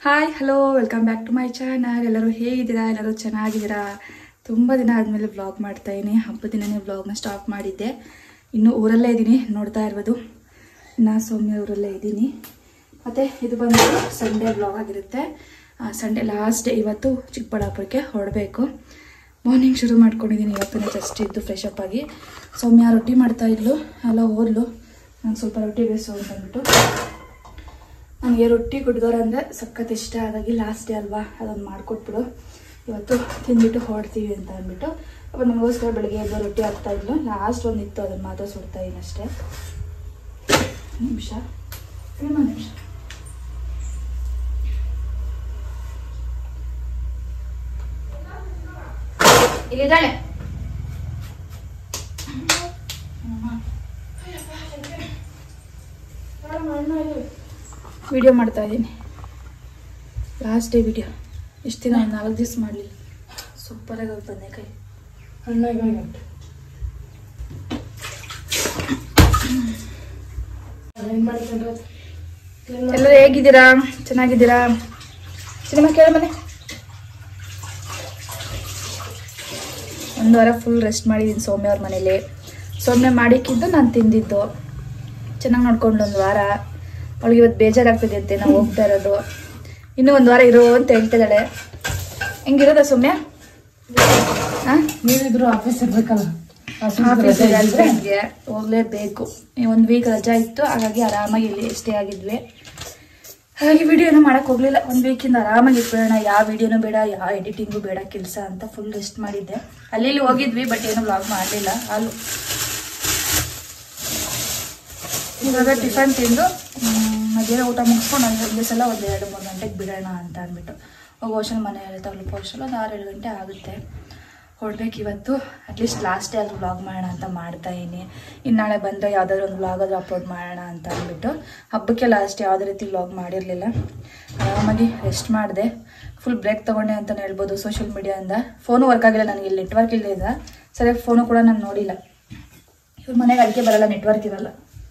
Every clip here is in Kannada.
Hi hello welcome back to my channel. ಎಲ್ಲರೂ ಹೇಗಿದ್ದೀರಾ? ಎಲ್ಲರೂ ಚೆನ್ನಾಗಿದ್ದೀರಾ? ತುಂಬ ದಿನ ಆದಮೇಲೆ ವ್ಲಾಗ್ ಮಾಡ್ತಾ ಇದ್ದೀನಿ. ಹಬ್ಬದ ದಿನನೇ ವ್ಲಾಗ್ನ ಸ್ಟಾರ್ಟ್ ಮಾಡಿದ್ದೆ. ಇನ್ನು ಊರಲ್ಲೇ ಇದ್ದೀನಿ, ನೋಡ್ತಾ ಇರ್ಬೋದು. ಇನ್ನು ಸೌಮ್ಯ ಊರಲ್ಲೇ ಇದ್ದೀನಿ. ಮತ್ತು ಇದು ಬಂದು ಸಂಡೇ ವ್ಲಾಗ್ ಆಗಿರುತ್ತೆ. Sunday last day. ಇವತ್ತು ಚಿಕ್ಕಬಳ್ಳಾಪುರಕ್ಕೆ ಹೊರಡಬೇಕು. ಮಾರ್ನಿಂಗ್ ಶುರು ಮಾಡ್ಕೊಂಡಿದ್ದೀನಿ. ಇವತ್ತು ಜಸ್ಟ್ ಇದ್ದು ಫ್ರೆಶ್ ಅಪ್ ಆಗಿ ಸೌಮ್ಯ ರೊಟ್ಟಿ ಮಾಡ್ತಾ ಇದ್ಲು, ಅಲ್ಲ ಹೋದ್ಲು. ನಾನು ಸ್ವಲ್ಪ ರೊಟ್ಟಿ ಬೇಯಿಸು ಅಂತ ಅಂದ್ಬಿಟ್ಟು, ನನಗೆ ರೊಟ್ಟಿ ಗುಡ್ಗಾರ ಅಂದರೆ ಸಖತ್ ಇಷ್ಟ. ಹಾಗಾಗಿ ಲಾಸ್ಟ್ ಡೇ ಅಲ್ವಾ, ಅದೊಂದು ಮಾಡಿಕೊಟ್ಬಿಡು, ಇವತ್ತು ತಿಂದ್ಬಿಟ್ಟು ಹೊರಡ್ತೀವಿ ಅಂತ ಅಂದ್ಬಿಟ್ಟು ಅಪ್ಪ ನಮಗೋಸ್ಕರ ಬೆಳಗ್ಗೆ ಎದ್ದು ರೊಟ್ಟಿ ಹಾಕ್ತಾಯಿದ್ಲು. ಲಾಸ್ಟ್ ಒಂದು ಇತ್ತು, ಅದನ್ನು ಮಾತ್ರ ಸುಡ್ತಾ ಇದ್ದೀನಿ ಅಷ್ಟೇ. ನಿಮಿಷ ಇಲ್ಲಿದ್ದಾಳೆ. ವಿಡಿಯೋ ಮಾಡ್ತಾ ಇದ್ದೀನಿ, ಲಾಸ್ಟ್ ಡೇ ವಿಡಿಯೋ. ಎಷ್ಟು ದಿನ 4 ದಿವಸ ಮಾಡಲಿಲ್ಲ. ಸೂಪರಾಗಿ ಹೋಗಿ ಬಂದೆ ಕೈ ಎಲ್ಲರೂ ಹೇಗಿದ್ದೀರಾ? ಚೆನ್ನಾಗಿದ್ದೀರಾ? ಸಿನಿಮಾ ಕೇಳ ಮನೆ. ಒಂದು ವಾರ ಫುಲ್ ರೆಸ್ಟ್ ಮಾಡಿದ್ದೀನಿ ಸೌಮ್ಯ ಅವ್ರ ಮನೇಲಿ. ಸೌಮ್ಯ ಮಾಡಿಕ್ಕಿದ್ದು ನಾನು ತಿಂದಿದ್ದು. ಚೆನ್ನಾಗಿ ನೋಡ್ಕೊಂಡು ಒಂದು ವಾರ. ಅವಳಿಗೆ ಇವತ್ತು ಬೇಜಾರಾಗ್ತದೆ ಅಂತೆ ನಾವು ಹೋಗ್ತಾ ಇರೋದು. ಇನ್ನೂ ಒಂದು ವಾರ ಇರೋ ಅಂತ ಹೇಳ್ತಿದ್ದಾಳೆ. ಹೆಂಗಿರೋದ ಸೌಮ್ಯ? ನೀವಿದ್ರು ಆಫೀಸ್ ಇರ್ಬೇಕಲ್ಲ, ಆಫೀಸ್ ನನಗೆ ಹೋಗ್ಲೇಬೇಕು. ಒಂದು ವೀಕ್ ರಜಾ ಇತ್ತು, ಹಾಗಾಗಿ ಆರಾಮಾಗಿ ಇಲ್ಲಿ ಸ್ಟೇ ಆಗಿದ್ವಿ. ಹಾಗಾಗಿ ವಿಡಿಯೋನೂ ಮಾಡೋಕ್ಕೆ ಹೋಗಲಿಲ್ಲ. ಒಂದು ವೀಕಿಂದ ಆರಾಮಾಗಿ ಇಟ್ಬಿಡೋಣ, ಯಾವ ವಿಡಿಯೋನೂ ಬೇಡ, ಯಾವ ಎಡಿಟಿಂಗು ಬೇಡ ಕೆಲಸ ಅಂತ ಫುಲ್ ರೆಸ್ಟ್ ಮಾಡಿದ್ದೆ. ಅಲ್ಲಿ ಹೋಗಿದ್ವಿ, ಬಟ್ ಏನು ವ್ಲಾಗ್ ಮಾಡಲಿಲ್ಲ. ಅಲ್ಲಿ ಇವಾಗ ಟಿಫನ್ ತಿಂದು ಮಧ್ಯಾಹ್ನ ಊಟ ಮುಗಿಸ್ಕೊಂಡು ಒಂದು ಸಲ ಒಂದು 2-3 ಗಂಟೆಗೆ ಬಿಡೋಣ ಅಂತ ಅಂದ್ಬಿಟ್ಟು ಹೋಗೋ ವರ್ಷ ಮನೆಯಲ್ಲಿ ತಲುಪೋ ವರ್ಷಲ್ಲ ಒಂದು 6-7 ಗಂಟೆ ಆಗುತ್ತೆ. ಹೊರಡ್ಬೇಕು ಇವತ್ತು. ಅಟ್ಲೀಸ್ಟ್ ಲಾಸ್ಟ್ ಡೇ ಅಲ್ಲಿ ವ್ಲಾಗ್ ಮಾಡೋಣ ಅಂತ ಮಾಡ್ತಾಯಿದ್ದೀನಿ. ಇನ್ನು ನಾಳೆ ಬಂದರೆ ಯಾವುದಾದ್ರೂ ಒಂದು ವ್ಲಾಗ್ ಆದರೂ ಅಪ್ಲೋಡ್ ಮಾಡೋಣ ಅಂತ ಅಂದ್ಬಿಟ್ಟು. ಹಬ್ಬಕ್ಕೆ ಲಾಸ್ಟ್ ಯಾವುದೇ ರೀತಿ ವ್ಲಾಗ್ ಮಾಡಿರಲಿಲ್ಲ. ಆರಾಮಾಗಿ ರೆಸ್ಟ್ ಮಾಡಿದೆ. ಫುಲ್ ಬ್ರೇಕ್ ತೊಗೊಂಡೆ ಅಂತಲೇ ಹೇಳ್ಬೋದು ಸೋಷಿಯಲ್ ಮೀಡಿಯಾದಿಂದ. ಫೋನು ವರ್ಕ್ ಆಗಿಲ್ಲ ನನಗೆ, ಇಲ್ಲಿ ನೆಟ್ವರ್ಕ್ ಇಲ್ಲದ ಸರಿಯಾಗಿ ಫೋನು ಕೂಡ ನಾನು ನೋಡಿಲ್ಲ. ಇವ್ರ ಮನೆಗೆ ಅದಕ್ಕೆ ಬರಲ್ಲ, ನೆಟ್ವರ್ಕ್ ಇರಲ್ಲ.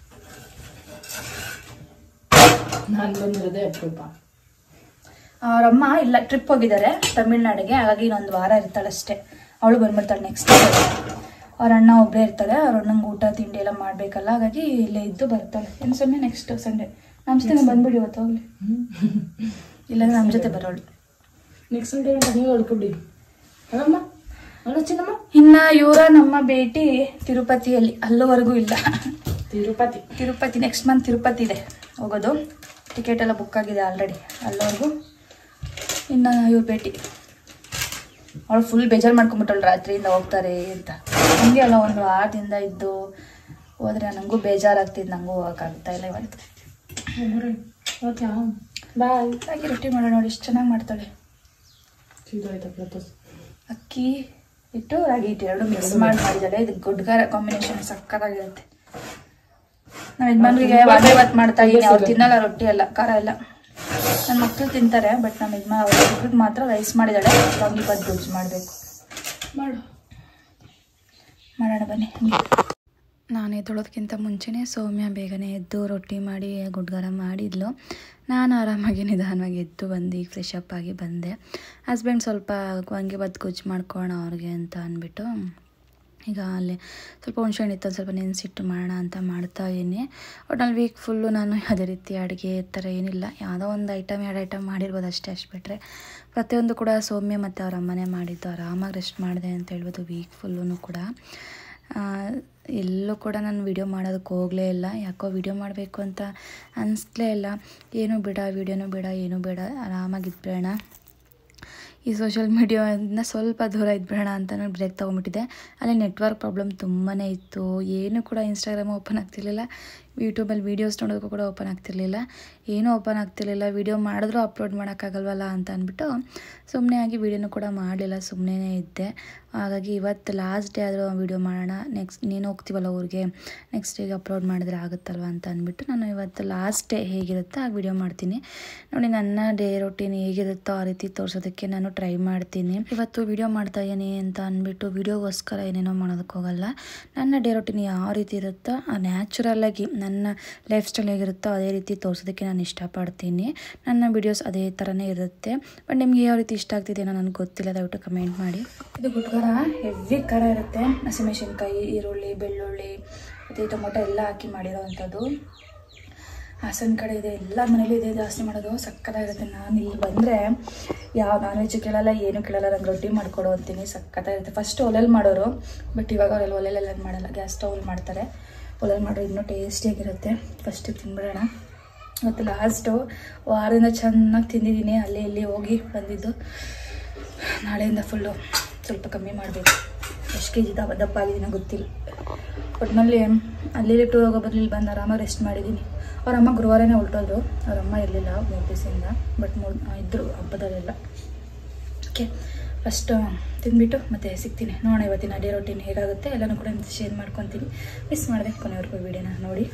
ನಾನು ಬಂದಿರೋದೇ ಅಪರೂಪ. ಅವರಮ್ಮ ಇಲ್ಲ, ಟ್ರಿಪ್ ಹೋಗಿದ್ದಾರೆ ತಮಿಳ್ನಾಡಿಗೆ. ಹಾಗಾಗಿ ಇನ್ನೊಂದು ವಾರ ಇರ್ತಾಳಷ್ಟೇ. ಅವಳು ಬಂದ್ಬಿಡ್ತಾಳೆ ನೆಕ್ಸ್ಟ್. ಅವ್ರ ಅಣ್ಣ ಒಬ್ಬರೇ ಇರ್ತಾರೆ. ಅವ್ರ ಅಣ್ಣಂಗೆ ಊಟ ತಿಂಡಿ ಎಲ್ಲ ಮಾಡಬೇಕಲ್ಲ, ಹಾಗಾಗಿ ಇಲ್ಲೇ ಇದ್ದು ಬರ್ತಾಳೆ. ಏನು ಸೊನ್ನೆ ನೆಕ್ಸ್ಟ್ ಸಂಡೇ ನಮ್ಮ ಜೊತೆ ಬಂದ್ಬಿಡಿ ಇವತ್ತು ಹೋಗ್ಲಿ, ಇಲ್ಲಾಂದ್ರೆ ನಮ್ಮ ಜೊತೆ ಬರೋಳು. ನೆಕ್ಸ್ಟ್ ಸಂಡೇ ನೀವು ಹೊಡ್ಕೊಬಿಡಿ ಅಲ್ಲಮ್ಮ, ಅಲ್ಲ ಚಿನ್ನಮ್ಮ. ಇನ್ನು ಇವರ ನಮ್ಮ ಭೇಟಿ ತಿರುಪತಿಯಲ್ಲಿ, ಅಲ್ಲಿವರೆಗೂ ಇಲ್ಲ. ತಿರುಪತಿ ನೆಕ್ಸ್ಟ್ ಮಂತ್ ತಿರುಪತಿ ಇದೆ ಹೋಗೋದು. ಟಿಕೆಟ್ ಎಲ್ಲ ಬುಕ್ ಆಗಿದೆ ಆಲ್ರೆಡಿ. ಅಲ್ಲಿವರೆಗೂ ಇನ್ನು ಇವ್ರ ಭೇಟಿ. ಅವಳು ಫುಲ್ ಬೇಜಾರು ಮಾಡ್ಕೊಂಬಿಟ್ಟಳು ರಾತ್ರಿಯಿಂದ ಹೋಗ್ತಾರೆ ಅಂತ. ಹಂಗೆ ಅಲ್ಲ, ಒಂದು ವಾರದಿಂದ ಇದ್ದು ಹೋದರೆ ನನಗೂ ಬೇಜಾರಾಗ್ತಿದ್ದು, ನನಗೂ ಹೋಗೋಕ್ಕಾಗ್ತಾ ಇಲ್ಲ ಇವತ್ತು. Okay bye. ಹಾಗೆ ರೊಟ್ಟಿ ಮಾಡೋಣ. ನೋಡಿ ಎಷ್ಟು ಚೆನ್ನಾಗಿ ಮಾಡ್ತಾಳೆ. ಅಕ್ಕಿ ಹಿಟ್ಟು ರಾಗಿ ಹಿಟ್ಟು ಎರಡು ಮಿಕ್ಸ್ ಮಾಡಿದ್ದಾಳೆ. ಇದು ಗುಡ್ಗಾರ ಕಾಂಬಿನೇಷನ್ ಸಕ್ಕತ್ತಾಗಿರುತ್ತೆ. ನಮ್ಮ ಯಜಮಾನ್ರಿಗೆ ವಾಂಗಿಬಾತ್ ಮಾಡ್ತಾ ಇದ್ದೀನಿ. ಅವ್ರು ತಿನ್ನಲ್ಲ ರೊಟ್ಟಿ ಎಲ್ಲ, ಖಾರ ಎಲ್ಲ. ನನ್ನ ಮಕ್ಕಳು ತಿಂತಾರೆ, ಬಟ್ ನಮ್ಮ ಯಜಮಾನ್ ಅವ್ರಿಗೆ ಮಾತ್ರ ರೈಸ್ ಮಾಡಿದ್ದಾಳೆ. ವಾಂಗಿಬಾತ್ ಗೊಜ್ಜು ಮಾಡಬೇಕು. ಮಾಡೋಣ ಬನ್ನಿ. ನಾನು ಎದ್ದೊಳೋದಕ್ಕಿಂತ ಮುಂಚೆನೇ ಸೌಮ್ಯ ಬೇಗನೆ ಎದ್ದು ರೊಟ್ಟಿ ಮಾಡಿ ಗುಡ್ಗಾರ ಮಾಡಿದ್ಲು. ನಾನು ಆರಾಮಾಗಿ ನಿಧಾನವಾಗಿ ಎದ್ದು ಬಂದು ಈಗ ಫ್ರೆಶ್ ಅಪ್ ಆಗಿ ಬಂದೆ. ಹಸ್ಬೆಂಡ್ ಸ್ವಲ್ಪ ವಾಂಗಿಬಾತ್ ಗೊಜ್ಜು ಮಾಡ್ಕೊಳ್ಳೋಣ ಅವ್ರಿಗೆ ಅಂತ ಅಂದ್ಬಿಟ್ಟು ಈಗ ಅಲ್ಲಿ ಸ್ವಲ್ಪ ಹುಣ್ಸೆಹಣ್ಣು ಇತ್ತು, ಸ್ವಲ್ಪ ನೆನೆಸಿಟ್ಟು ಮಾಡೋಣ ಅಂತ ಮಾಡ್ತಾಯಿದ್ದೀನಿ. ಒಟ್ನಲ್ಲಿ ವೀಕ್ ಫುಲ್ಲು ನಾನು ಯಾವುದೇ ರೀತಿ ಅಡುಗೆ ಥರ ಏನಿಲ್ಲ. ಯಾವುದೋ ಒಂದು ಐಟಮ್ 2 ಐಟಮ್ ಮಾಡಿರ್ಬೋದು ಅಷ್ಟೇ. ಬಿಟ್ಟರೆ ಪ್ರತಿಯೊಂದು ಕೂಡ ಸೌಮ್ಯ ಮತ್ತು ಅವ್ರ ಅಮ್ಮನೇ ಮಾಡಿದ್ದು. ಆರಾಮಾಗಿ ರೆಸ್ಟ್ ಮಾಡಿದೆ ಅಂತ ಹೇಳ್ಬೋದು ವೀಕ್ ಫುಲ್ಲೂ ಕೂಡ. ಎಲ್ಲೂ ಕೂಡ ನಾನು ವಿಡಿಯೋ ಮಾಡೋದಕ್ಕೆ ಹೋಗಲೇ ಇಲ್ಲ. ಯಾಕೋ ವಿಡಿಯೋ ಮಾಡಬೇಕು ಅಂತ ಅನಿಸ್ಲೇ ಇಲ್ಲ. ಏನೂ ಬೇಡ, ವಿಡಿಯೋನೂ ಬೇಡ, ಏನೂ ಬೇಡ, ಆರಾಮಾಗಿದ್ಬಿಡೋಣ. ಈ ಸೋಷಿಯಲ್ ಮೀಡಿಯಾದಿಂದ ಸ್ವಲ್ಪ ದೂರ ಇದ್ಬಿಡೋಣ ಅಂತ ನಾನು ಬ್ರೇಕ್ ತೊಗೊಂಬಿಟ್ಟಿದ್ದೆ. ಅಲ್ಲಿ ನೆಟ್ವರ್ಕ್ ಪ್ರಾಬ್ಲಮ್ ತುಂಬಾ ಇತ್ತು. ಏನೂ ಕೂಡ ಇನ್ಸ್ಟಾಗ್ರಾಮ್ ಓಪನ್ ಆಗ್ತಿರ್ಲಿಲ್ಲ, ಯೂಟ್ಯೂಬಲ್ಲಿ ವೀಡಿಯೋಸ್ ನೋಡೋದಕ್ಕೂ ಕೂಡ ಓಪನ್ ಆಗ್ತಿರ್ಲಿಲ್ಲ, ಏನೂ ಓಪನ್ ಆಗ್ತಿರ್ಲಿಲ್ಲ. ವೀಡಿಯೋ ಮಾಡಿದ್ರೂ ಅಪ್ಲೋಡ್ ಮಾಡೋಕ್ಕಾಗಲ್ವಲ್ಲ ಅಂತ ಅಂದ್ಬಿಟ್ಟು ಸುಮ್ಮನೆ ಆಗಿ ವೀಡಿಯೋನೂ ಕೂಡ ಮಾಡಲಿಲ್ಲ, ಸುಮ್ಮನೆ ಇದ್ದೆ. ಹಾಗಾಗಿ ಇವತ್ತು ಲಾಸ್ಟ್ ಡೇ ಆದರೂ ವೀಡಿಯೋ ಮಾಡೋಣ, ನೆಕ್ಸ್ಟ್ ನೀನು ಹೋಗ್ತೀವಲ್ಲ ಊರಿಗೆ, ನೆಕ್ಸ್ಟ್ ಡೇಗೆ ಅಪ್ಲೋಡ್ ಮಾಡಿದ್ರೆ ಆಗುತ್ತಲ್ವ ಅಂತ ಅಂದ್ಬಿಟ್ಟು ನಾನು ಇವತ್ತು ಲಾಸ್ಟ್ ಡೇ ಹೇಗಿರುತ್ತೋ ಆ ವೀಡಿಯೋ ಮಾಡ್ತೀನಿ. ನೋಡಿ, ನನ್ನ ಡೇ ರೊಟೀನ್ ಹೇಗಿರುತ್ತೋ ಆ ರೀತಿ ತೋರಿಸೋದಕ್ಕೆ ನಾನು ಟ್ರೈ ಮಾಡ್ತೀನಿ. ಇವತ್ತು ವೀಡಿಯೋ ಮಾಡ್ತಾಯಿದ್ದೀನಿ ಅಂತ ಅಂದ್ಬಿಟ್ಟು ವೀಡಿಯೋಗೋಸ್ಕರ ಏನೇನೋ ಮಾಡೋದಕ್ಕೆ ಹೋಗಲ್ಲ. ನನ್ನ ಡೇ ರೊಟೀನ್ ಯಾವ ರೀತಿ ಇರುತ್ತೋ ನ್ಯಾಚುರಲ್ಲಾಗಿ ನನ್ನ ಲೈಫ್ ಸ್ಟೈಲ್ ಹೇಗಿರುತ್ತೋ ಅದೇ ರೀತಿ ತೋರಿಸೋದಕ್ಕೆ ನಾನು ಇಷ್ಟಪಡ್ತೀನಿ. ನನ್ನ ವಿಡಿಯೋಸ್ ಅದೇ ಥರನೇ ಇರುತ್ತೆ. ಬಟ್ ನಿಮಗೆ ಯಾವ ರೀತಿ ಇಷ್ಟ ಆಗ್ತಿದೆಯೋ ನನಗೆ ಗೊತ್ತಿಲ್ಲ, ದಯವಿಟ್ಟು ಕಮೆಂಟ್ ಮಾಡಿ. ಇದು ಗುಡ್ಖಾರ ಹೆವಿ ಖಾರ ಇರುತ್ತೆ. ಹಸಿಮೆಣಸಿನ್ಕಾಯಿ, ಈರುಳ್ಳಿ, ಬೆಳ್ಳುಳ್ಳಿ ಮತ್ತು ಟೊಮೊಟೊ ಎಲ್ಲ ಹಾಕಿ ಮಾಡಿರೋ ಅಂಥದ್ದು. ಹಾಸನ ಕಡೆ ಇದೆ, ಎಲ್ಲ ಮನೇಲಿ ಇದೆ ಜಾಸ್ತಿ ಮಾಡೋದು, ಸಕ್ಕತ್ತಾಗಿರುತ್ತೆ. ನಾನು ಇಲ್ಲಿ ಬಂದರೆ ಯಾವ ನಾನ್ ವೆಜ್ ಕೇಳಲ್ಲ, ಏನು ಕೇಳಲ್ಲ, ನಂಗೆ ರೊಟ್ಟಿ ಮಾಡಿಕೊಡು ಅಂತೀನಿ, ಸಕ್ಕತ್ತಾಗಿರುತ್ತೆ. ಫಸ್ಟ್ ಒಲೆಯಲ್ಲಿ ಮಾಡೋರು, ಬಟ್ ಇವಾಗ ಅವರೆಲ್ಲ ಒಲೆಯಲ್ಲೆಲ್ಲ ಮಾಡಲ್ಲ, ಗ್ಯಾಸ್ ಸ್ಟೌವಲ್ಲಿ ಮಾಡ್ತಾರೆ. ಒಲೆಯಲ್ಲಿ ಮಾಡೋರು ಇನ್ನೂ ಟೇಸ್ಟಿಯಾಗಿರುತ್ತೆ. ಫಸ್ಟಿಗೆ ತಿನ್ಬಿಡೋಣ. ಮತ್ತು ಲಾಸ್ಟು ವಾರದಿಂದ ಚೆನ್ನಾಗಿ ತಿಂದಿದ್ದೀನಿ, ಅಲ್ಲಿ ಇಲ್ಲಿ ಹೋಗಿ ಬಂದಿದ್ದು. ನಾಳೆಯಿಂದ ಫುಲ್ಲು ಸ್ವಲ್ಪ ಕಮ್ಮಿ ಮಾಡಬೇಕು. ಎಷ್ಟು ಕೆ ಜಿ ದಪ್ಪ ಆಗಿದ್ದೀನೋ ಗೊತ್ತಿಲ್ಲ. ಒಟ್ಟಿನಲ್ಲಿ ಅಲ್ಲಿ ಟೂರ್ ಹೋಗೋ ಬದಲು ಇಲ್ಲಿ ಬಂದು ಆರಾಮಾಗಿ ರೆಸ್ಟ್ ಮಾಡಿದ್ದೀನಿ. ಅವರಮ್ಮ ಗುರುವಾರನೇ ಹೊರಟೋದ್ರು, ಅವರಮ್ಮ ಇರಲಿಲ್ಲ 3 ದಿವಸದಿಂದ, ಬಟ್ ಇದ್ದರು ಹಬ್ಬದಲ್ಲೆಲ್ಲ. ಓಕೆ, ಫಸ್ಟ್ ತಿಂದ್ಬಿಟ್ಟು ಮತ್ತೆ ಸಿಗ್ತೀನಿ. ನೋಡೋಣ ಇವತ್ತಿನ ಅಡುಗೆ ರೊಟ್ಟಿನ ಹೇಗಾಗುತ್ತೆ ಎಲ್ಲನೂ ಕೂಡ ಶೇರ್ ಮಾಡ್ಕೊತೀನಿ. ಮಿಸ್ ಮಾಡಿದೆ, ಕೊನೆವರೆಗೂ ವೀಡಿಯೋನ ನೋಡಿ.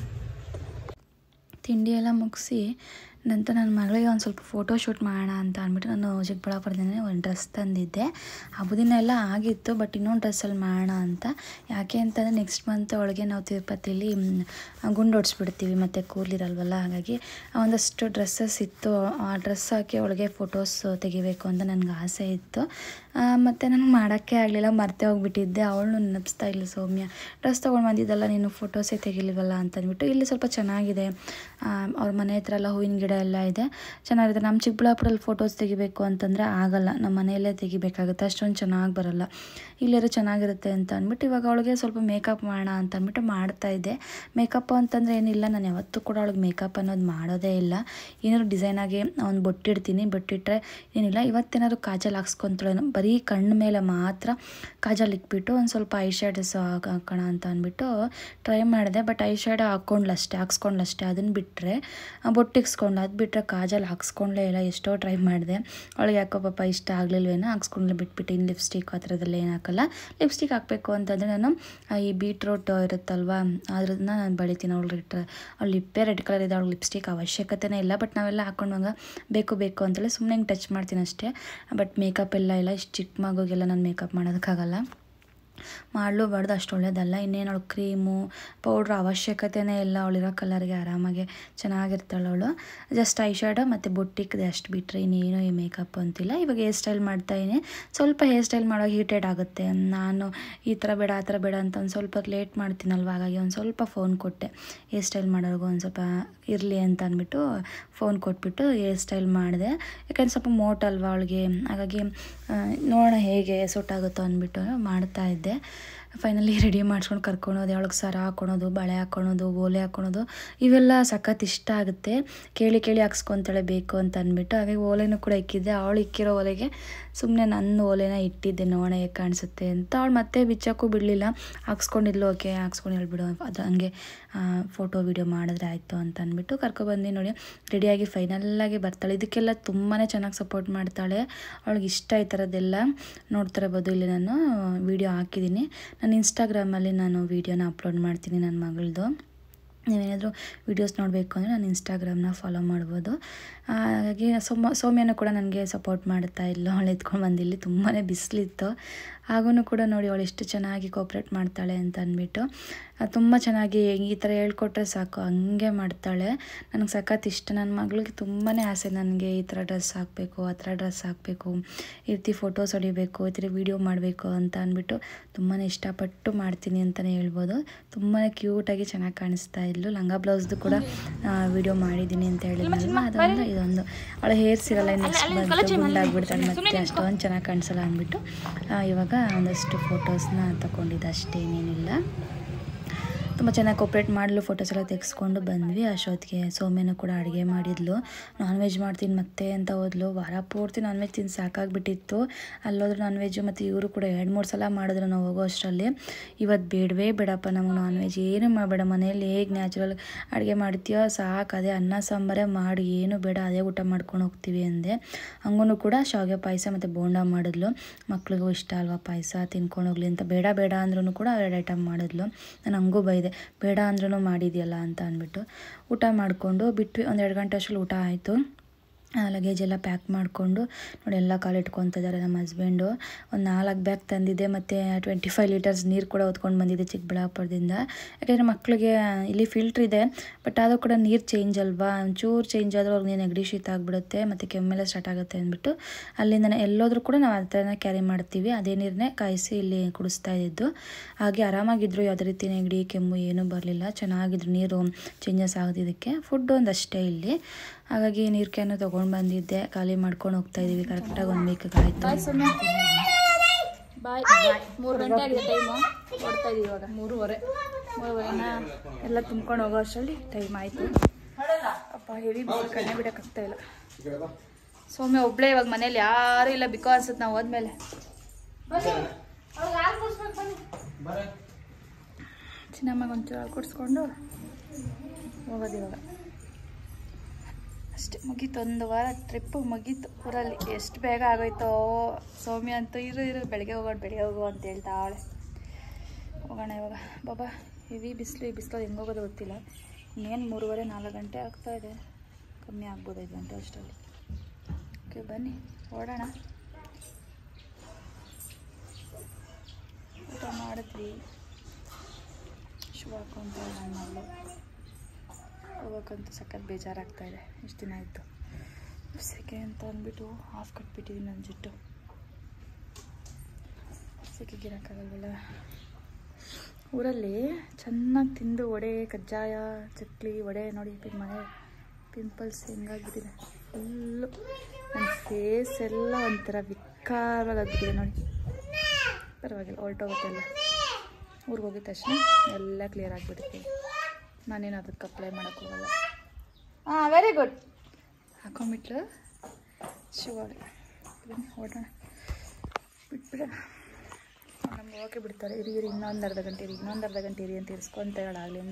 ತಿಂಡಿ ಎಲ್ಲ ಮುಗಿಸಿ ನಂತರ ನನ್ನ ಮಗಳಿಗೆ ಒಂದು ಸ್ವಲ್ಪ ಫೋಟೋ ಶೂಟ್ ಮಾಡೋಣ ಅಂತ ಅಂದ್ಬಿಟ್ಟು ನಾನು ಚಿಕ್ಕಬಳ್ಳಾಪುರದಿಂದ ಒಂದು ಡ್ರೆಸ್ ತಂದಿದ್ದೆ. ಹಬ್ಬದಿನ ಎಲ್ಲ ಆಗಿತ್ತು, ಬಟ್ ಇನ್ನೊಂದು ಡ್ರೆಸ್ಸಲ್ಲಿ ಮಾಡೋಣ ಅಂತ. ಯಾಕೆ ಅಂತಂದರೆ ನೆಕ್ಸ್ಟ್ ಮಂತ್ ಒಳಗೆ ನಾವು ತಿರುಪತಿಲಿ ಗುಂಡು ಹೊಡ್ಸ್ಬಿಡ್ತೀವಿ, ಮತ್ತು ಕೂಲಿರಲ್ವಲ್ಲ, ಹಾಗಾಗಿ ಒಂದಷ್ಟು ಡ್ರೆಸ್ಸಸ್ ಇತ್ತು. ಆ ಡ್ರೆಸ್ ಹಾಕಿ ಒಳಗೆ ಫೋಟೋಸ್ ತೆಗಿಬೇಕು ಅಂತ ನನಗೆ ಆಸೆ ಇತ್ತು. ಮತ್ತು ನನಗೆ ಮಾಡೋಕ್ಕೆ ಆಗಲಿಲ್ಲ, ಮರ್ತೇ ಹೋಗ್ಬಿಟ್ಟಿದ್ದೆ. ಅವಳು ನೆನಪಿಸ್ತಾ ಇಲ್ಲ, ಸೌಮ್ಯ ಡ್ರೆಸ್ ತೊಗೊಂಡು ಬಂದಿದ್ದಲ್ಲ ನೀನು, ಫೋಟೋಸೇ ತೆಗಿಲಿವಲ್ಲ ಅಂತಂದ್ಬಿಟ್ಟು. ಇಲ್ಲಿ ಸ್ವಲ್ಪ ಚೆನ್ನಾಗಿದೆ, ಅವ್ರ ಮನೆ ಹತ್ರ ಎಲ್ಲ ಹೂವಿನ ಗಿಡ ಎಲ್ಲ ಇದೆ, ಚೆನ್ನಾಗಿದೆ. ನಮ್ಮ ಚಿಕ್ಕಬಳ್ಳಾಪುರಲ್ಲಿ ಫೋಟೋಸ್ ತೆಗಿಬೇಕು ಅಂತಂದರೆ ಆಗಲ್ಲ, ನಮ್ಮ ಮನೆಯಲ್ಲೇ ತೆಗಿಬೇಕಾಗುತ್ತೆ, ಅಷ್ಟೊಂದು ಚೆನ್ನಾಗಿ ಬರೋಲ್ಲ. ಇಲ್ಲೆಲ್ಲ ಚೆನ್ನಾಗಿರುತ್ತೆ ಅಂತ ಅಂದ್ಬಿಟ್ಟು ಇವಾಗ ಅವಳಿಗೆ ಸ್ವಲ್ಪ ಮೇಕಪ್ ಮಾಡೋಣ ಅಂತ ಅಂದ್ಬಿಟ್ಟು ಮಾಡ್ತಾಯಿದ್ದೆ. ಮೇಕಪ್ ಅಂತಂದರೆ ಏನಿಲ್ಲ, ನಾನು ಯಾವತ್ತೂ ಕೂಡ ಅವಳಿಗೆ ಮೇಕಪ್ ಅನ್ನೋದು ಮಾಡೋದೇ ಇಲ್ಲ. ಏನಾದ್ರು ಡಿಸೈನಾಗಿ ಒಂದು ಬೊಟ್ಟಿಡ್ತೀನಿ, ಬೊಟ್ಟಿಟ್ರೆ ಏನಿಲ್ಲ. ಇವತ್ತೇನಾದ್ರು ಕಾಜಲ್ ಹಾಕ್ಸ್ಕೊತಾಳೇನೋ, ಬರೀ ಕಣ್ಣು ಮೇಲೆ ಮಾತ್ರ ಕಾಜಲ್ ಇಕ್ಬಿಟ್ಟು ಒಂದು ಸ್ವಲ್ಪ ಐ ಶ್ಯಾಡೋಸ್ ಹಾಕೋಣ ಅಂತ ಅಂದ್ಬಿಟ್ಟು ಟ್ರೈ ಮಾಡಿದೆ. ಬಟ್ ಐ ಶ್ಯಾಡೋ ಹಾಕ್ಸ್ಕೊಂಡ್ಲಷ್ಟೇ. ಅದನ್ನು ಬಿಟ್ಟರೆ ಬೊಟ್ಟಿಕ್ಸ್ಕೊಂಡು, ಅದು ಬಿಟ್ಟರೆ ಕಾಜಲ್ ಹಾಕ್ಸ್ಕೊಂಡ್ಲೇ ಇಲ್ಲ. ಎಷ್ಟೋ ಟ್ರೈ ಮಾಡಿದೆ, ಅವಳಿಗೆ ಯಾಕೋ ಪಾಪ ಇಷ್ಟ ಆಗಲಿಲ್ವೇನೋ, ಹಾಕ್ಸ್ಕೊಂಡ್ಲೆ ಬಿಟ್ಬಿಟ್ಟು. ಇನ್ನು ಲಿಪ್ಸ್ಟಿಕ್ ಆ ಥರದ್ದೆಲ್ಲ ಏನು ಹಾಕಲ್ಲ. ಲಿಪ್ಸ್ಟಿಕ್ ಹಾಕಬೇಕು ಅಂತಂದರೆ ನಾನು ಈ ಬೀಟ್ರೋಟ್ ಇರುತ್ತಲ್ವ, ಅದ್ರನ್ನ ನಾನು ಬಳಿತೀನಿ. ಅವಳು ಲಿಪ್ಪೇ ರೆಡ್ ಕಲರ್ ಇದೆ, ಅವಳಿಗೆ ಲಿಪ್ಸ್ಟಿಕ್ ಅವಶ್ಯಕತೆನೇ ಇಲ್ಲ. ಬಟ್ ನಾವೆಲ್ಲ ಹಾಕೊಂಡಾಗ ಬೇಕು ಅಂತೇಳಿ ಸುಮ್ಮನೆ ಹಿಂಗೆ ಟಚ್ ಮಾಡ್ತೀನಿ ಅಷ್ಟೇ. ಬಟ್ ಮೇಕಪ್ ಎಲ್ಲ ಇಲ್ಲ, ಇಷ್ಟು ಚಿಕ್ಕ ಮಗುಗೆಲ್ಲ ನಾನು ಮೇಕಪ್ ಮಾಡೋದಕ್ಕಾಗಲ್ಲ, ಮಾಡಲೂಬಾರ್ದು, ಅಷ್ಟು ಒಳ್ಳೇದಲ್ಲ. ಇನ್ನೇನು ಅವಳು ಕ್ರೀಮು ಪೌಡ್ರ್ ಅವಶ್ಯಕತೆನೇ ಇಲ್ಲ, ಅವಳಿರೋ ಕಲರ್ಗೆ ಆರಾಮಾಗಿ ಚೆನ್ನಾಗಿರ್ತಾಳೆ ಅವಳು. ಜಸ್ಟ್ ಐ ಶ್ಯಾಡೋ ಮತ್ತು ಬೊಟ್ಟಿಕ್ದೆ ಅಷ್ಟು ಬಿಟ್ಟರೆ ಇನ್ನೇನು ಈ ಮೇಕಪ್ ಅಂತಿಲ್ಲ. ಇವಾಗ ಹೇರ್ ಸ್ಟೈಲ್ ಮಾಡ್ತಾಯಿನಿ. ಸ್ವಲ್ಪ ಹೇರ್ ಸ್ಟೈಲ್ ಮಾಡೋಕೆ ಹೀಟೆಡ್ ಆಗುತ್ತೆ. ನಾನು ಈ ಥರ ಬೇಡ ಆ ಥರ ಬೇಡ ಅಂತ ಒಂದು ಸ್ವಲ್ಪ ಲೇಟ್ ಮಾಡ್ತೀನಲ್ವ, ಹಾಗಾಗಿ ಒಂದು ಸ್ವಲ್ಪ ಫೋನ್ ಕೊಟ್ಟೆ ಹೇರ್ ಸ್ಟೈಲ್ ಮಾಡೋರ್ಗು ಒಂದು ಸ್ವಲ್ಪ ಇರಲಿ ಅಂತ ಅಂದ್ಬಿಟ್ಟು ಫೋನ್ ಕೊಟ್ಬಿಟ್ಟು ಹೇರ್ ಸ್ಟೈಲ್ ಮಾಡಿದೆ. ಯಾಕಂದರೆ ಸ್ವಲ್ಪ ಮೋಟ್ ಅಲ್ವಾ ಅವಳಿಗೆ, ಹಾಗಾಗಿ ನೋಡೋಣ ಹೇಗೆ ಸೂಟ್ ಆಗುತ್ತೋ ಅಂದ್ಬಿಟ್ಟು ಮಾಡ್ತಾಯಿದ್ದೆ. ಫೈನಲಿ ರೆಡಿ ಮಾಡ್ಸ್ಕೊಂಡು ಕರ್ಕೊಳೋದು, ಅವಳಿಗೆ ಸರ ಹಾಕ್ಕೊಳೋದು, ಬಳೆ ಹಾಕ್ಕೊಳೋದು, ಓಲೆ ಹಾಕ್ಕೊಳೋದು, ಇವೆಲ್ಲ ಸಖತ್ ಇಷ್ಟ ಆಗುತ್ತೆ. ಕೇಳಿ ಹಾಕ್ಸ್ಕೊತಾಳೆ ಬೇಕು ಅಂತ ಅಂದ್ಬಿಟ್ಟು. ಹಾಗಾಗಿ ಓಲೆನೂ ಕೂಡ ಇಕ್ಕಿದ್ದೆ. ಅವಳು ಇಕ್ಕಿರೋ ಓಲೆಗೆ ಸುಮ್ಮನೆ ನನ್ನ ಓಲೆನ ಇಟ್ಟಿದ್ದೆ, ನೋಡೋಣ ಹೇಗೆ ಕಾಣಿಸುತ್ತೆ ಅಂತ. ಅವಳು ಮತ್ತೆ ಬಿಚ್ಚೋಕ್ಕೂ ಬಿಡಲಿಲ್ಲ, ಹಾಕ್ಸ್ಕೊಂಡಿದ್ಲು. ಓಕೆ ಹಾಕ್ಸ್ಕೊಂಡು ಹೇಳ್ಬಿಡು, ಅದು ಹಂಗೆ ಫೋಟೋ ವೀಡಿಯೋ ಮಾಡಿದ್ರೆ ಆಯಿತು ಅಂತ ಅಂದ್ಬಿಟ್ಟು ಕರ್ಕೊಬಂದು. ನೋಡಿ ರೆಡಿಯಾಗಿ ಫೈನಲ್ಲಾಗಿ ಬರ್ತಾಳೆ. ಇದಕ್ಕೆಲ್ಲ ತುಂಬಾ ಚೆನ್ನಾಗಿ ಸಪೋರ್ಟ್ ಮಾಡ್ತಾಳೆ, ಅವಳಿಗೆ ಇಷ್ಟ ಈ ಥರದ್ದೆಲ್ಲ. ನೋಡ್ತಿರಬಹುದು, ಇಲ್ಲಿ ನಾನು ವೀಡಿಯೋ ಹಾಕಿದ್ದೀನಿ. ನಾನು ಇನ್ಸ್ಟಾಗ್ರಾಮಲ್ಲಿ ನಾನು ವೀಡಿಯೋನ ಅಪ್ಲೋಡ್ ಮಾಡ್ತೀನಿ ನನ್ನ ಮಗಳದು. ನೀವೇನಾದರೂ ವೀಡಿಯೋಸ್ ನೋಡಬೇಕು ಅಂದರೆ ನಾನು ಇನ್ಸ್ಟಾಗ್ರಾಮ್ನ ಫಾಲೋ ಮಾಡ್ಬೋದು. ಹಾಗಾಗಿ ಸೌಮ್ಯನೂ ಕೂಡ ನನಗೆ ಸಪೋರ್ಟ್ ಮಾಡ್ತಾ ಇಲ್ಲ, ಅವಳು ಎತ್ಕೊಂಡು ಬಂದಿಲ್ಲಿ ತುಂಬಾ ಬಿಸಿಲಿತ್ತು. ಹಾಗೂ ಕೂಡ ನೋಡಿ ಅವಳು ಎಷ್ಟು ಚೆನ್ನಾಗಿ ಕೋಪ್ರೇಟ್ ಮಾಡ್ತಾಳೆ ಅಂತ ಅಂದ್ಬಿಟ್ಟು. ತುಂಬ ಚೆನ್ನಾಗಿ ಈ ಥರ ಹೇಳ್ಕೊಟ್ರೆ ಸಾಕು ಹಂಗೆ ಮಾಡ್ತಾಳೆ. ನನಗೆ ಸಖತ್ ಇಷ್ಟ. ನನ್ನ ಮಗಳಿಗೆ ತುಂಬಾ ಆಸೆ, ನನಗೆ ಈ ಥರ ಡ್ರೆಸ್ ಹಾಕಬೇಕು, ಆ ಥರ ಡ್ರೆಸ್ ಹಾಕಬೇಕು, ಈ ರೀತಿ ಫೋಟೋಸ್ ಹೊಡಿಬೇಕು, ಈ ಥರ ವೀಡಿಯೋ ಮಾಡಬೇಕು ಅಂತ ಅಂದ್ಬಿಟ್ಟು ತುಂಬಾ ಇಷ್ಟಪಟ್ಟು ಮಾಡ್ತೀನಿ ಅಂತಲೇ ಹೇಳ್ಬೋದು. ತುಂಬಾ ಕ್ಯೂಟಾಗಿ ಚೆನ್ನಾಗಿ ಕಾಣಿಸ್ತಾ ಇದ್ಲು. ಲಂಗ ಬ್ಲೌಸ್ದು ಕೂಡ ವೀಡಿಯೋ ಮಾಡಿದ್ದೀನಿ ಅಂತ ಹೇಳಿದ್ನಲ್ವ, ಅದೊಂದು ಇದೊಂದು. ಅವಳ ಹೇರ್ಸ್ ಇರಲ್ಲ, ನೆಕ್ಸ್ಟ್ ಗುಂಡಾಗ್ಬಿಡ್ತಾಳೆ, ಮತ್ತೆ ಅಷ್ಟೊಂದು ಚೆನ್ನಾಗಿ ಕಾಣಿಸಲ್ಲ ಅಂದ್ಬಿಟ್ಟು ಇವಾಗ ಒಂದಷ್ಟು ಫೋಟೋಸ್ನ ತಗೊಂಡಿದ್ದೆ ಅಷ್ಟೇ, ಏನೇನಿಲ್ಲ. ತುಂಬ ಚೆನ್ನಾಗಿ ಕೋಪ್ರೇಟ್ ಮಾಡಲು ಫೋಟೋಸ್ ಎಲ್ಲ ತೆಗೆಸ್ಕೊಂಡು ಬಂದ್ವಿ. ಅಷ್ಟೊತ್ತಿಗೆ ಸೌಮ್ಯನೂ ಕೂಡ ಅಡುಗೆ ಮಾಡಿದ್ಲು. ನಾನ್ ವೆಜ್ ಮಾಡ್ತೀನಿ ಮತ್ತೆ ಅಂತ ಹೋದ್ಲು. ವಾರ ಪೂರ್ತಿ ನಾನ್ ವೆಜ್ ತಿಂದು ಸಾಕಾಗ್ಬಿಟ್ಟಿತ್ತು. ಅಲ್ಲೋದ್ರು ನಾನ್ ವೆಜ್ಜು, ಮತ್ತು ಇವರು ಕೂಡ 2-3 ಸಲ ಮಾಡಿದ್ರು ನಾವು ಹೋಗೋ ಅಷ್ಟರಲ್ಲಿ. ಇವತ್ತು ಬೇಡವೇ ಬೇಡಪ್ಪ ನಮಗೆ ನಾನ್ ವೆಜ್, ಏನು ಮಾಡಬೇಡ, ಮನೇಲಿ ಹೇಗೆ ನ್ಯಾಚುರಲ್ ಅಡುಗೆ ಮಾಡ್ತೀಯೋ ಸಾಕು, ಅದೇ ಅನ್ನ ಸಾಂಬಾರೇ ಮಾಡಿ, ಏನು ಬೇಡ ಅದೇ ಊಟ ಮಾಡ್ಕೊಂಡು ಹೋಗ್ತೀವಿ ಅಂದೆ. ಹಂಗೂ ಕೂಡ ಶಾವಿಗೆ ಪಾಯಸ ಮತ್ತು ಬೋಂಡ ಮಾಡಿದ್ಲು. ಮಕ್ಳಿಗೂ ಇಷ್ಟ ಅಲ್ವಾ ಪಾಯಸ, ತಿನ್ಕೊಂಡು ಹೋಗ್ಲಿ ಅಂತ. ಬೇಡ ಅಂದ್ರೂ ಕೂಡ 2 ಐಟಮ್ ಮಾಡಿದ್ಲು. ನಾನು ಹಂಗೂ ಬೈದೆ, ಬೇಡ ಅಂದ್ರೂ ಮಾಡಿದ್ಯಲ್ಲ ಅಂತ ಅಂದ್ಬಿಟ್ಟು. ಊಟ ಮಾಡಿಕೊಂಡು ಬಿಟ್ವಿ. 1-2 ಗಂಟೆ ಅಷ್ಟರಲ್ಲಿ ಊಟ ಆಯಿತು. ಲಗೇಜ್ ಎಲ್ಲ ಪ್ಯಾಕ್ ಮಾಡಿಕೊಂಡು ನೋಡಿ ಎಲ್ಲ ಕಾಲಿಟ್ಕೊತಿದ್ದಾರೆ ನಮ್ಮ ಹಸ್ಬೆಂಡು. ಒಂದು 4 ಬ್ಯಾಗ್ ತಂದಿದ್ದೆ ಮತ್ತು 25 ಲೀಟರ್ಸ್ ನೀರು ಕೂಡ ಹೊತ್ಕೊಂಡು ಬಂದಿದ್ದೆ ಚಿಕ್ಕಬಳ್ಳಾಪುರದಿಂದ. ಯಾಕೆಂದರೆ ಮಕ್ಕಳಿಗೆ ಇಲ್ಲಿ ಫಿಲ್ಟ್ರ್ ಇದೆ, ಬಟ್ ಆದರೂ ಕೂಡ ನೀರು ಚೇಂಜ್ ಅಲ್ವಾ, ಒಂಚೂರು ಚೇಂಜ್ ಆದರೂ ಅವ್ರಿಗೆ ನೆಗಡಿ ಶೀತ ಆಗಿಬಿಡುತ್ತೆ ಮತ್ತು ಕೆಮ್ಮೆಲ್ಲ ಸ್ಟಾರ್ಟ್ ಆಗುತ್ತೆ ಅಂದ್ಬಿಟ್ಟು ಅಲ್ಲಿಂದ ಎಲ್ಲೋದ್ರೂ ಕೂಡ ನಾವು ಆ ಥರನೇ ಕ್ಯಾರಿ ಮಾಡ್ತೀವಿ. ಅದೇ ನೀರನ್ನೇ ಕಾಯಿಸಿ ಇಲ್ಲಿ ಕುಡಿಸ್ತಾ ಇದ್ದಿದ್ದು. ಹಾಗೆ ಆರಾಮಾಗಿದ್ದರು, ಯಾವುದೇ ರೀತಿ ನೆಗಡಿ ಕೆಮ್ಮು ಏನೂ ಬರಲಿಲ್ಲ, ಚೆನ್ನಾಗಿದ್ರು. ನೀರು ಚೇಂಜಸ್ ಆಗೋದಿದ್ದಕ್ಕೆ ಫುಡ್ ಒಂದಷ್ಟೇ ಇಲ್ಲಿ. ಹಾಗಾಗಿ ನೀರು ಕ್ಯಾನು ತೊಗೊಂಡು ಬಂದಿದ್ದೆ, ಖಾಲಿ ಮಾಡ್ಕೊಂಡು ಹೋಗ್ತಾ ಇದ್ದೀವಿ. ಕರೆಕ್ಟಾಗಿ 1 ವೀಕ್ ಆಯಿತು. ಬಾಯ್ 3 ಗಂಟೆ ಆಗಿದೆ ಟೈಮು, ಹೊಡ್ತಾ ಇದ್ದೀವಿ ಇವಾಗ 3:30 ಎಲ್ಲ ತುಂಬ್ಕೊಂಡು ಹೋಗೋ ಅಷ್ಟರಲ್ಲಿ ಟೈಮ್ ಆಯಿತು. ಅಪ್ಪ ಹೆವಿ ಕಣ್ಣೆ ಬಿಡೋಕ್ಕಾಗ್ತಾ ಇಲ್ಲ. ಸೌಮ್ಯ ಒಬ್ಳೇ ಇವಾಗ ಮನೇಲಿ ಯಾರೂ ಇಲ್ಲ, ಬಿಕೋ ಅನ್ಸುತ್ತೆ ನಾವು ಹೋದ್ಮೇಲೆ. ಚಿನ್ನಮ್ಮಗೆ ಒಂಚೂರು ಹಾಲು ಕುಡಿಸ್ಕೊಂಡು ಹೋಗೋದು ಇವಾಗ. ಅಷ್ಟೇ, ಮುಗೀತು. 1 ವಾರ ಟ್ರಿಪ್ಪು ಮುಗೀತು ಊರಲ್ಲಿ. ಎಷ್ಟು ಬೇಗ ಆಗೋಯ್ತೋ. ಸೌಮ್ಯ ಅಂತೂ ಇರು ಬೆಳಗ್ಗೆ ಹೋಗು ಅಂತ ಹೇಳ್ತಾಳೆ. ಹೋಗೋಣ ಇವಾಗ. ಬಾಬಾ ಹೆವಿ ಬಿಸಿಲು, ಈ ಬಿಸಿಲು ಹೆಂಗೆ ಹೋಗೋದು ಗೊತ್ತಿಲ್ಲ. ಇನ್ನೇನು 3:30-4 ಗಂಟೆ ಆಗ್ತಾಯಿದೆ, ಕಮ್ಮಿ ಆಗ್ಬೋದು 5 ಗಂಟೆ ಅಷ್ಟರಲ್ಲಿ. ಓಕೆ ಬನ್ನಿ ಓಡೋಣ. ಊಟ ಮಾಡಿದ್ವಿ, ಶೂ ಹಾಕೊಂತ ನನ್ನ ಮಗಳು. ಹೋಗೋಕ್ಕಂತೂ ಸಖತ್ ಬೇಜಾರಾಗ್ತಾಯಿದೆ. ಇಷ್ಟು ದಿನ ಆಯಿತು ಸೆಕೆ ಅಂತ ಅಂದ್ಬಿಟ್ಟು ಹಾಫ್ ಕಟ್ಬಿಟ್ಟಿದ್ದೀನಿ ನನ್ನ ಜುಟ್ಟು. ಸೆಕೆಗಿರೋಕ್ಕಾಗಲ್ವಲ್ಲ. ಊರಲ್ಲಿ ಚೆನ್ನಾಗಿ ತಿಂದು ವಡೆ, ಕಜ್ಜಾಯ, ಚಕ್ಲಿ, ವಡೆ ನೋಡಿ ಮನೆ ಪಿಂಪಲ್ಸ್ ಹೆಂಗಾಗ್ಬಿಟ್ಟಿದೆ ಫುಲ್ಲು. ನನ್ನ ಫೇಸ್ ಎಲ್ಲ ಒಂಥರ ವಿಕಾರವಾಗಿಬಿಟ್ಟಿದೆ ನೋಡಿ. ಪರವಾಗಿಲ್ಲ, ಹೊರಟೋಗುತ್ತೆಲ್ಲ. ಊರಿಗೆ ಹೋಗಿದ ತಕ್ಷಣ ಎಲ್ಲ ಕ್ಲಿಯರ್ ಆಗಿಬಿಡುತ್ತೆ. ನಾನೇನು ಅದಕ್ಕೆ ಅಪ್ಲೈ ಮಾಡೋಕ್ಕೆ ಹೋಗಲ್ಲ. Very good. ಹಾಕೊಂಬಿಟ್ಲು ಶೂ ಆಗಿ. ಬನ್ನಿ ಓಡೋಣ, ಬಿಟ್ಬಿಡೋಣ. ನಮ್ಗೆ ಹೋಗಕ್ಕೆ ಬಿಡ್ತಾರೆ. ಇರಿ ಇನ್ನೊಂದು ಅರ್ಧ ಗಂಟೆ ಇರಿ ಅಂತ ಇರಿಸ್ಕೊಂತ ಹೇಳೋಣ ಆಗ್ಲಿಂದ.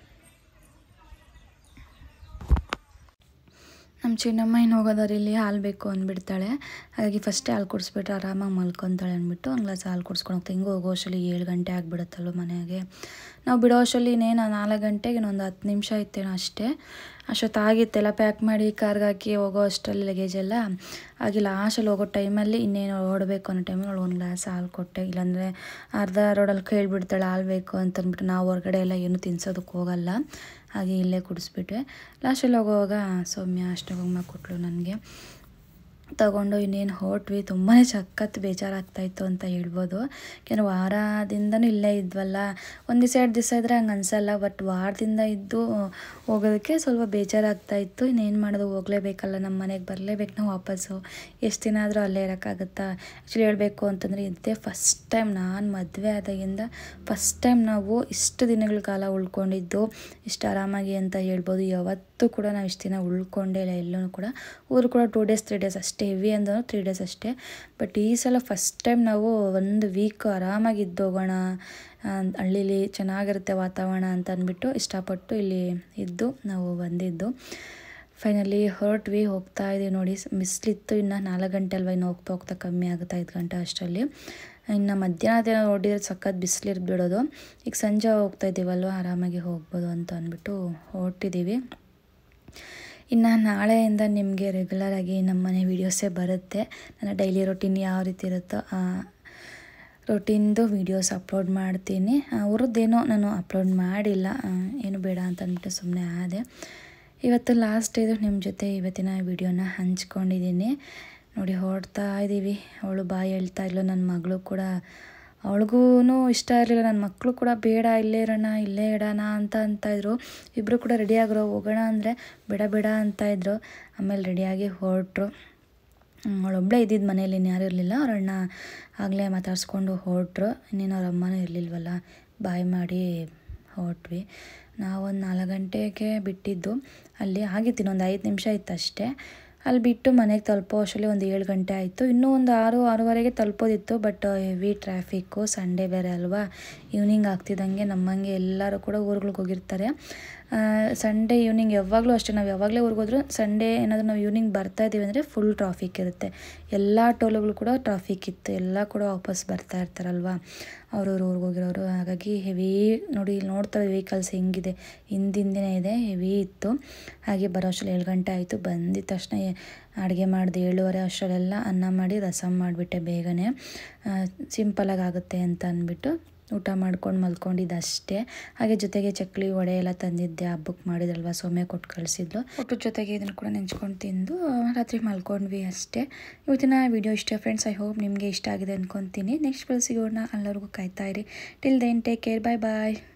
ನಮ್ಮ ಚಿನ್ನಮ್ಮ ಇನ್ನು ಹೋಗೋದಾರೆ, ಇಲ್ಲಿ ಹಾಲು ಬೇಕು ಅಂದ್ಬಿಡ್ತಾಳೆ. ಹಾಗಾಗಿ ಫಸ್ಟೇ ಹಾಲು ಕುಡಿಸ್ಬಿಟ್ರೆ ಆರಾಮಾಗಿ ಮಲ್ಕೊತಾಳೆ ಅಂದ್ಬಿಟ್ಟು ಒಂದು ಗ್ಲಾಸ್ ಹಾಲು ಕುಡಿಸ್ಕೊಂಡು ಹೋಗ್ತಾ. ಹಿಂಗೆ ಹೋಗೋ ಅಷ್ಟರಲ್ಲಿ 7 ಗಂಟೆ ಆಗಿಬಿಡುತ್ತಲ್ವ ಮನೆಗೆ. ನಾವು ಬಿಡೋ ಅಷ್ಟರಲ್ಲಿ ಇನ್ನೇನು 4 ಗಂಟೆಗೆ ಇನ್ನೊಂದು 10 ನಿಮಿಷ ಇತ್ತೇನೋ ಅಷ್ಟೇ. ಅಷ್ಟೊತ್ತಾಗಿತ್ತೆಲ್ಲ ಪ್ಯಾಕ್ ಮಾಡಿ ಕಾರ್ಗೆ ಹಾಕಿ ಹೋಗೋ ಅಷ್ಟರಲ್ಲಿ ಲಗೇಜೆಲ್ಲ ಆಗಿ ಲಾಸ್ಟಲ್ಲಿ ಹೋಗೋ ಟೈಮಲ್ಲಿ ಇನ್ನೇನು ಹೊರಡಬೇಕು ಅನ್ನೋ ಟೈಮಲ್ಲಿ ಒಂದು ಗ್ಲಾಸ್ ಹಾಲು ಕೊಟ್ಟೆ. ಇಲ್ಲಾಂದರೆ ಅರ್ಧ ರೋಡಲ್ಲಿ ಕೇಳಿಬಿಡ್ತಾಳೆ ಹಾಲು ಬೇಕು ಅಂತಂದ್ಬಿಟ್ಟು. ನಾವು ಹೊರಗಡೆ ಎಲ್ಲ ಏನು ತಿನ್ಸೋದಕ್ಕೆ ಹೋಗಲ್ಲ, ಹಾಗೆ ಇಲ್ಲೇ ಕುಡಿಸ್ಬಿಟ್ವೆ. ಲಾಸ್ಟಲ್ಲಿ ಹೋಗುವಾಗ ಸೌಮ್ಯ ಅಷ್ಟೊಂದು ಕೊಟ್ಟಳು ನನಗೆ. ತಗೊಂಡು ಇನ್ನೇನು ಹೊರಟ್ವಿ. ತುಂಬಾ ಸಖತ್ ಬೇಜಾರಾಗ್ತಾಯಿತ್ತು ಅಂತ ಹೇಳ್ಬೋದು. ಯಾಕೆಂದರೆ ವಾರದಿಂದನೂ ಇಲ್ಲೇ ಇದ್ವಲ್ಲ. ಒಂದು ದಿವಸ 2 ದಿವಸ ಇದ್ದರೆ ಹಂಗೆ ಅನಿಸಲ್ಲ, ಬಟ್ ವಾರದಿಂದ ಇದ್ದು ಹೋಗೋದಕ್ಕೆ ಸ್ವಲ್ಪ ಬೇಜಾರಾಗ್ತಾಯಿತ್ತು. ಇನ್ನೇನು ಮಾಡೋದು, ಹೋಗಲೇಬೇಕಲ್ಲ, ನಮ್ಮ ಮನೆಗೆ ಬರಲೇಬೇಕು ನಾವು ವಾಪಸ್ಸು. ಎಷ್ಟು ದಿನ ಆದರೂ ಅಲ್ಲೇ ಇರೋಕ್ಕಾಗುತ್ತಾ. ಆ್ಯಕ್ಚುಲಿ ಹೇಳಬೇಕು ಅಂತಂದರೆ ಇದೇ ಫಸ್ಟ್ ಟೈಮ್ ನಾನು ಮದುವೆ ಆದಾಗಿಂದ ಫಸ್ಟ್ ಟೈಮ್ ನಾವು ಇಷ್ಟು ದಿನಗಳ ಕಾಲ ಉಳ್ಕೊಂಡಿದ್ದು ಇಷ್ಟು ಆರಾಮಾಗಿ ಅಂತ ಹೇಳ್ಬೋದು. ಯಾವತ್ತೂ ಕೂಡ ನಾವು ಇಷ್ಟು ದಿನ ಉಳ್ಕೊಂಡೇ ಇಲ್ಲ ಎಲ್ಲೂ ಕೂಡ. ಊರು ಕೂಡ 2 ಡೇಸ್ 3 ಡೇಸ್ ಅಷ್ಟೇ, ಹೆವಿ ಅಂದ್ರೂ 3 ಡೇಸ್ ಅಷ್ಟೇ. ಬಟ್ ಈ ಸಲ ಫಸ್ಟ್ ಟೈಮ್ ನಾವು 1 ವೀಕ್ ಆರಾಮಾಗಿ ಇದ್ದೋಗೋಣ, ಹಳ್ಳೀಲಿ ಚೆನ್ನಾಗಿರುತ್ತೆ ವಾತಾವರಣ ಅಂತ ಅಂದ್ಬಿಟ್ಟು ಇಷ್ಟಪಟ್ಟು ಇಲ್ಲಿ ಇದ್ದು ನಾವು ಬಂದಿದ್ದು. ಫೈನಲಿ ಹೊರಟ್ವಿ, ಹೋಗ್ತಾ ಇದ್ದೀವಿ ನೋಡಿ. ಬಿಸಿಲಿತ್ತು, ಇನ್ನು 4 ಗಂಟೆ ಅಲ್ವ, ಇನ್ನು ಹೋಗ್ತಾ ಕಮ್ಮಿ ಆಗುತ್ತೆ 5 ಗಂಟೆ ಅಷ್ಟರಲ್ಲಿ. ಇನ್ನು ಮಧ್ಯಾಹ್ನ ನೋಡಿದ್ರೆ ಸಖತ್ ಬಿಸಿಲಿರ್ದು ಬಿಡೋದು. ಈಗ ಸಂಜೆ ಹೋಗ್ತಾ ಇದ್ದೀವಲ್ವ, ಆರಾಮಾಗಿ ಹೋಗ್ಬೋದು ಅಂತ ಅಂದ್ಬಿಟ್ಟು ಹೊರಟಿದ್ದೀವಿ. ಇನ್ನು ನಾಳೆಯಿಂದ ನಿಮಗೆ ರೆಗ್ಯುಲರಾಗಿ ನಮ್ಮನೆ ವೀಡಿಯೋಸೇ ಬರುತ್ತೆ. ನನ್ನ ಡೈಲಿ ರೊಟೀನ್ ಯಾವ ರೀತಿ ಇರುತ್ತೋ ಆ ರೊಟೀನ್ದು ವೀಡಿಯೋಸ್ ಅಪ್ಲೋಡ್ ಮಾಡ್ತೀನಿ. ಅವ್ರದ್ದೇನೋ ನಾನು ಅಪ್ಲೋಡ್ ಮಾಡಿಲ್ಲ, ಏನು ಬೇಡ ಅಂತ ಅಂದ್ಬಿಟ್ಟು ಸುಮ್ಮನೆ ಆದೆ. ಇವತ್ತು ಲಾಸ್ಟ್ ಇದು ನಿಮ್ಮ ಜೊತೆ ಇವತ್ತಿನ ವೀಡಿಯೋನ ಹಂಚ್ಕೊಂಡಿದ್ದೀನಿ ನೋಡಿ. ಹೊರಡ್ತಾ ಇದ್ದೀವಿ. ಅವಳು ಬಾಯಿ ಹೇಳ್ತಾ ಇದ್ಲು, ನನ್ನ ಮಗಳು ಕೂಡ, ಅವಳಿಗೂ ಇಷ್ಟ ಇರಲಿಲ್ಲ. ನನ್ನ ಮಕ್ಕಳು ಕೂಡ ಬೇಡ ಇಲ್ಲೇ ಇರೋಣ, ಇಲ್ಲೇ ಇಡೋಣ ಅಂತಾಯಿದ್ರು. ಇಬ್ಬರು ಕೂಡ ರೆಡಿಯಾಗಿರೋ ಹೋಗೋಣ ಅಂದರೆ ಬೇಡ ಅಂತಾಯಿದ್ರು. ಆಮೇಲೆ ರೆಡಿಯಾಗಿ ಹೊರಟ್ರು. ಅವಳೊಬ್ಬಳೇ ಇದ್ದಿದ್ದು ಮನೇಲಿ, ಇನ್ಯಾರೂ ಇರಲಿಲ್ಲ. ಅವ್ರ ಅಣ್ಣ ಆಗಲೇ ಮಾತಾಡಿಸ್ಕೊಂಡು ಹೊರಟ್ರು. ಇನ್ನೇನು ಅವ್ರ ಅಮ್ಮನೂ ಇರಲಿಲ್ವಲ್ಲ, ಬಾಯ್ ಮಾಡಿ ಹೊರಟ್ವಿ. ನಾವೊಂದು 4 ಗಂಟೆಗೆ ಬಿಟ್ಟಿದ್ದು. ಅಲ್ಲಿ ಆಗಿತ್ತು, ಇನ್ನೊಂದು 5 ನಿಮಿಷ ಇತ್ತು ಅಷ್ಟೇ. ಅಲ್ಲಿ ಬಿಟ್ಟು ಮನೆಗೆ ತಲುಪೋ ಅಷ್ಟರಲ್ಲಿ ಒಂದು 7 ಗಂಟೆ ಆಯಿತು. ಇನ್ನೂ ಒಂದು 6-6:30ಗೆ ತಲುಪೋದಿತ್ತು. ಬಟ್ ಹೆವಿ ಟ್ರಾಫಿಕ್ಕು, ಸಂಡೇ ಬೇರೆ ಅಲ್ವಾ. ಈವ್ನಿಂಗ್ ಆಗ್ತಿದ್ದಂಗೆ ನಮ್ಮಂಗೆ ಎಲ್ಲರೂ ಕೂಡ ಊರುಗಳಿಗೆ ಹೋಗಿರ್ತಾರೆ. ಸಂಡೇ ಈವ್ನಿಂಗ್ ಯಾವಾಗಲೂ ಅಷ್ಟೇ, ನಾವು ಯಾವಾಗಲೇ ಊರಿಗೆ ಹೋದ್ರು ಸಂಡೇ ಏನಾದರೂ ನಾವು ಈವ್ನಿಂಗ್ ಬರ್ತಾ ಇದ್ದೀವಿ ಅಂದರೆ ಫುಲ್ ಟ್ರಾಫಿಕ್ ಇರುತ್ತೆ. ಎಲ್ಲ ಟೋಲ್ಗಳು ಕೂಡ ಟ್ರಾಫಿಕ್ ಇತ್ತು, ಎಲ್ಲ ಕೂಡ ವಾಪಸ್ ಬರ್ತಾ ಇರ್ತಾರಲ್ವ ಅವ್ರವ್ರು ಊರಿಗೆ ಹೋಗಿರೋರು. ಹಾಗಾಗಿ ಹೆವಿ ನೋಡಿ, ಇಲ್ಲಿ ನೋಡ್ತಾರೆ ವೆಹಿಕಲ್ಸ್ ಹೆಂಗಿದೆ, ಹಿಂದಿಂದೇ ಇದೆ, ಹೆವಿ ಇತ್ತು. ಹಾಗೆ ಬರೋ ಅಷ್ಟರಲ್ಲಿ 7 ಗಂಟೆ ಆಯಿತು. ಬಂದಿದ್ದ ತಕ್ಷಣ ಅಡುಗೆ ಮಾಡಿದೆ 7:30 ಅಷ್ಟರಲ್ಲೆಲ್ಲ ಅನ್ನ ಮಾಡಿ ರಸಮ್ ಮಾಡಿಬಿಟ್ಟೆ ಬೇಗನೆ, ಸಿಂಪಲಾಗಿ ಆಗುತ್ತೆ ಅಂತ ಅಂದ್ಬಿಟ್ಟು ಊಟ ಮಾಡ್ಕೊಂಡು ಮಲ್ಕೊಂಡಿದ್ದು ಅಷ್ಟೇ. ಹಾಗೆ ಜೊತೆಗೆ ಚಕ್ಲಿ ವಡೆ ಎಲ್ಲ ತಂದಿದ್ದೆ, ಹಬ್ಬಕ್ಕೆ ಮಾಡಿದ್ರಲ್ವ ಸೌಮ್ಯ ಕೊಟ್ಟು ಕಳಿಸಿದ್ಲು. ಒಟ್ಟು ಜೊತೆಗೆ ಇದನ್ನು ಕೂಡ ನೆಂಚ್ಕೊಂಡು ತಿಂದು ರಾತ್ರಿ ಮಲ್ಕೊಂಡ್ವಿ ಅಷ್ಟೇ. ಇವತ್ತಿನ ವಿಡಿಯೋ ಇಷ್ಟ ಫ್ರೆಂಡ್ಸ್. ಐ ಹೋಪ್ ನಿಮಗೆ ಇಷ್ಟ ಆಗಿದೆ ಅಂದ್ಕೊತೀನಿ. ನೆಕ್ಸ್ಟ್ ಸಿಗೋಣ, ಎಲ್ಲರಿಗೂ ಕಾಯ್ತಾ ಇರಿ. Till then take care, bye ಬಾಯ್.